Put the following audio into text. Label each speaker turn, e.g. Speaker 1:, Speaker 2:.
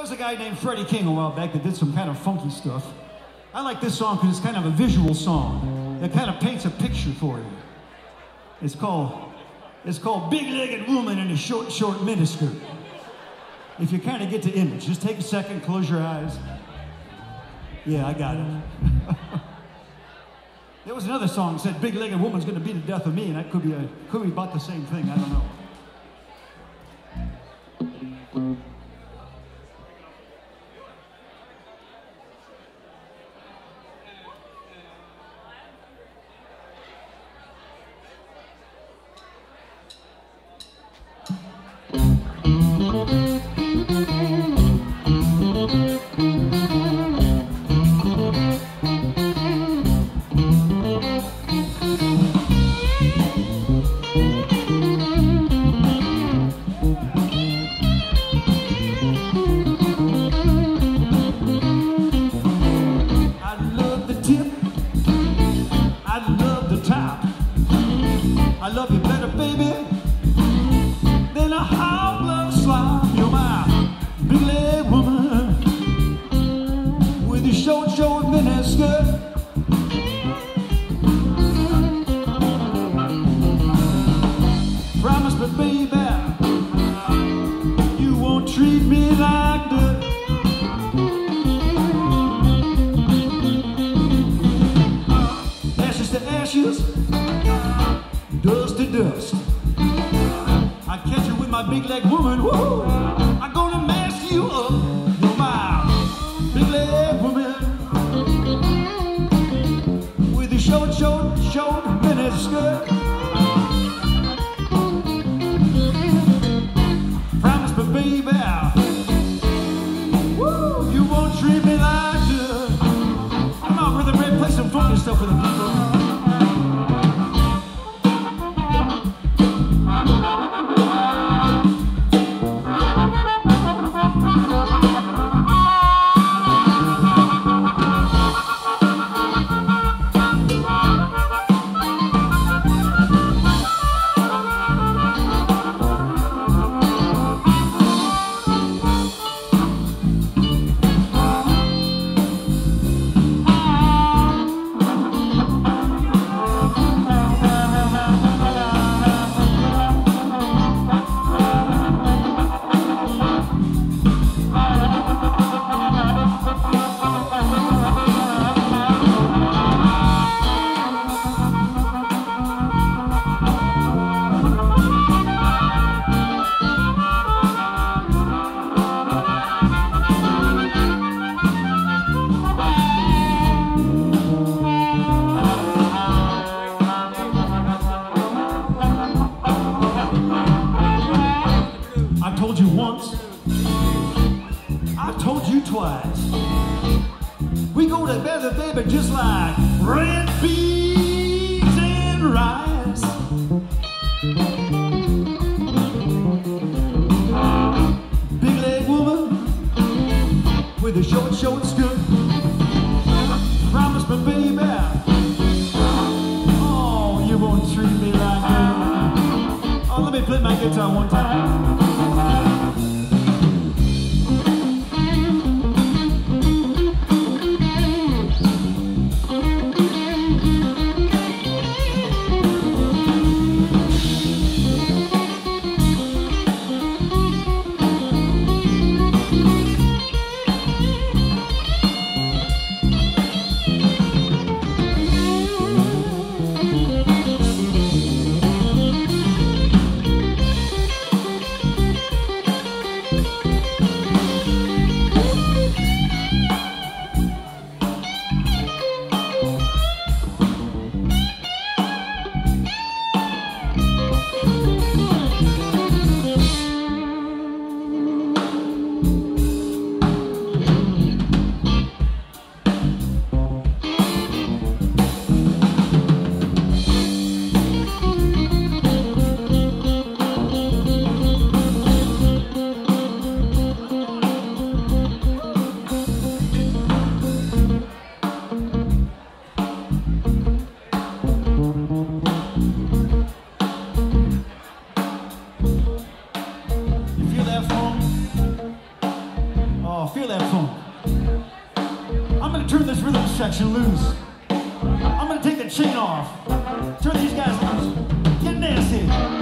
Speaker 1: was a guy named Freddie King a while back that did some kind of funky stuff. I like this song because it's kind of a visual song. It kind of paints a picture for you. It's called Big-Legged Woman in a Short, Short Miniskirt. If you kind of get the image, just take a second, close your eyes. Yeah, I got it. There was another song that said, Big-Legged Woman's gonna be the death of me, and that could be about the same thing, I don't know. I love you better, baby, than a hot love slime. You're my big-leg woman with your short, short miniskirt. Promise me, baby, you won't treat me like dirt. Ashes to ashes, dust to dust. I catch you with my big leg woman, woo! I'm gonna mess you up. You're my big leg woman with your short, short, short miniskirt. Promise me, baby, woo! You won't treat me like dirt. Come on, Brother Ray, play some funky stuff for the people. I told you once, I told you twice. We go together, baby, just like red beans and rice. Big leg woman with a short, short skirt. Promise me, baby, oh, you won't treat me like that. Oh, let me play my guitar one time. Oh, feel that funk. I'm gonna turn this rhythm section loose. I'm gonna take the chain off. Turn these guys loose. Get nasty.